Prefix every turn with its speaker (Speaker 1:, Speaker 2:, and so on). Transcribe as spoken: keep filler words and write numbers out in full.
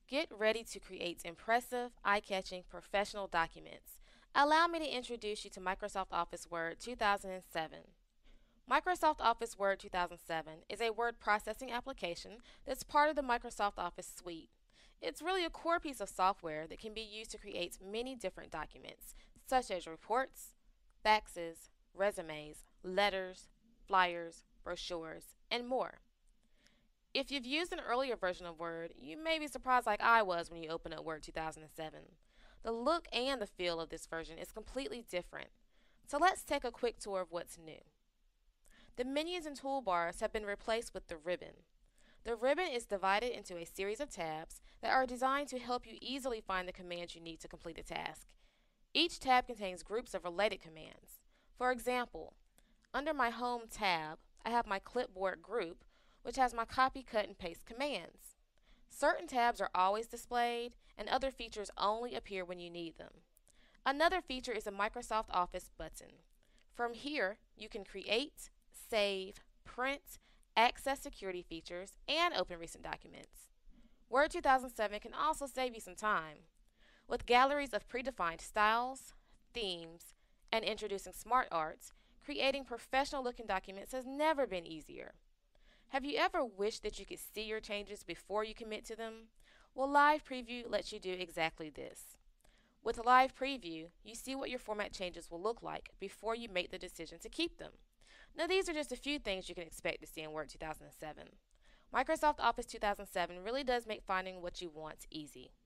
Speaker 1: Get ready to create impressive, eye-catching professional documents. Allow me to introduce you to Microsoft Office Word two thousand seven. Microsoft Office Word two thousand seven is a word processing application that's part of the Microsoft Office suite. It's really a core piece of software that can be used to create many different documents, such as reports, faxes, resumes, letters, flyers, brochures, and more. If you've used an earlier version of Word, you may be surprised like I was when you open up Word two thousand seven. The look and the feel of this version is completely different. So let's take a quick tour of what's new. The menus and toolbars have been replaced with the ribbon. The ribbon is divided into a series of tabs that are designed to help you easily find the commands you need to complete a task. Each tab contains groups of related commands. For example, under my Home tab, I have my clipboard group, which has my copy, cut, and paste commands. Certain tabs are always displayed, and other features only appear when you need them. Another feature is the Microsoft Office button. From here, you can create, save, print, access security features, and open recent documents. Word two thousand seven can also save you some time. With galleries of predefined styles, themes, and introducing smart arts, creating professional looking documents has never been easier. Have you ever wished that you could see your changes before you commit to them? Well, Live Preview lets you do exactly this. With Live Preview, you see what your format changes will look like before you make the decision to keep them. Now, these are just a few things you can expect to see in Word two thousand seven. Microsoft Office two thousand seven really does make finding what you want easy.